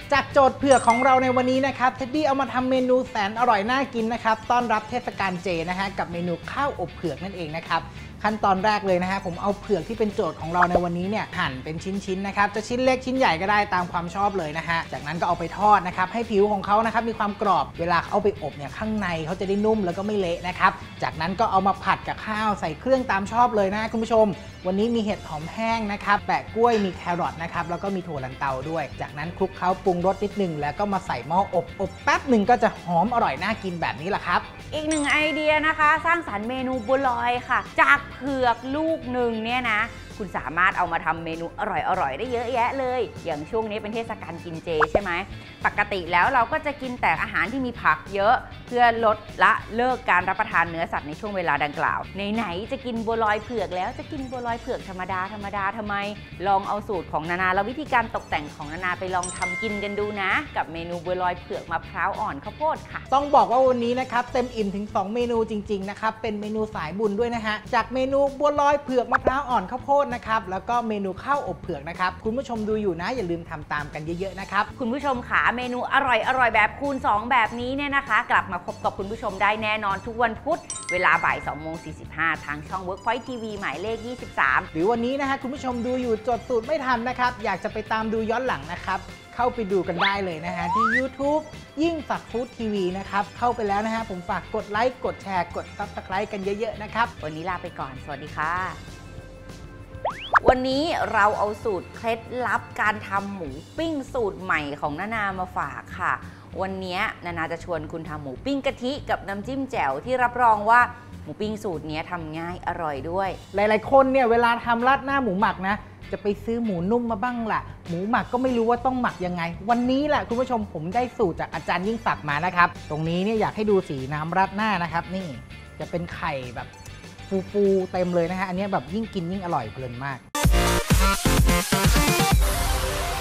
จากโจทย์เผือกของเราในวันนี้นะครับเท็ดดี้เอามาทำเมนูแสนอร่อยน่ากินนะครับต้อนรับเทศกาลเจนะฮะกับเมนูข้าวอบเผือกนั่นเองนะครับขั้นตอนแรกเลยนะฮะผมเอาเผือกที่เป็นโจทย์ของเราในวันนี้เนี่ยหั่นเป็นชิ้นๆนะครับจะชิ้นเล็กชิ้นใหญ่ก็ได้ตามความชอบเลยนะฮะจากนั้นก็เอาไปทอดนะครับให้ผิวของเขานะครับมีความกรอบเวลาเอาไปอบเนี่ยข้างในเขาจะได้นุ่มแล้วก็ไม่เละนะครับจากนั้นก็เอามาผัดกับข้าวใส่เครื่องตามชอบเลยนะคุณผู้ชมวันนี้มีเห็ดหอมแห้งนะครับแปะกล้วยมีแครอทนะครับแล้วก็มีถั่วลันเตาด้วยจากนั้นคลุกเคล้าปรุงรสนิดนึงแล้วก็มาใส่หม้ออบแป๊บหนึ่งก็จะหอมอร่อยน่ากินแบบนี้แหละครับอีกหนึ่งไอเดียนะคะสร้างสรรค์เมนูบัวลอยค่ะจากเผือกลูกหนึ่งเนี่ยนะคุณสามารถเอามาทำเมนูอร่อยได้เยอะแยะเลยอย่างช่วงนี้เป็นเทศกาลกินเจใช่ไหมปกติแล้วเราก็จะกินแต่อาหารที่มีผักเยอะเพื่อลดละเลิกการรับประทานเนื้อสัตว์ในช่วงเวลาดังกล่าวไหนจะกินบัวลอยเผือกแล้วจะกินบัวลอยเผือกธรรมดาทำไมลองเอาสูตรของนานาและวิธีการตกแต่งของนานาไปลองทำกินกันดูนะกับเมนูบัวลอยเผือกมะพร้าวอ่อนข้าวโพดค่ะต้องบอกว่าวันนี้นะครับเต็มอิ่มถึง2เมนูจริงๆนะครับเป็นเมนูสายบุญด้วยนะฮะจากเมนูบัวลอยเผือกมะพร้าวอ่อนข้าวโพดนะครับแล้วก็เมนูข้าวอบเผือกนะครับคุณผู้ชมดูอยู่นะอย่าลืมทำตามกันเยอะๆนะครับคุณผู้ชมขาเมนูอร่อยแบบคูณ2แบบนี้เนี่ยนะคะกลับมาพบกับคุณผู้ชมได้แน่นอนทุกวันพุธเวลาบ่าย 2:45 ทางช่อง Workpoint TV หมายเลข 23 หรือวันนี้นะฮะคุณผู้ชมดูอยู่จดสูตรไม่ทันนะครับอยากจะไปตามดูย้อนหลังนะครับเข้าไปดูกันได้เลยนะฮะที่ YouTube ยิ่งศักดิ์ฟู้ดทีวีนะครับเข้าไปแล้วนะฮะผมฝากกดไลค์กดแชร์กด Subscribe กันเยอะๆนะครับวันนี้ลาไปก่อนสวัสดีค่ะวันนี้เราเอาสูตรเคล็ดลับการทำหมูปิ้งสูตรใหม่ของนานามาฝากค่ะวันนี้นานาจะชวนคุณทำหมูปิ้งกะทิกับน้ำจิ้มแจ่วที่รับรองว่าหมูปิ้งสูตรนี้ทำง่ายอร่อยด้วยหลายๆคนเนี่ยเวลาทำราดหน้าหมูหมักนะจะไปซื้อหมูนุ่มมาบ้างล่ะหมูหมักก็ไม่รู้ว่าต้องหมักยังไงวันนี้แหละคุณผู้ชมผมได้สูตรจากอาจารย์ยิ่งศักดิ์มานะครับตรงนี้เนี่ยอยากให้ดูสีน้ำราดหน้านะครับนี่จะเป็นไข่แบบฟูๆเต็มเลยนะฮะอันนี้แบบยิ่งกินยิ่งอร่อยเพลินมาก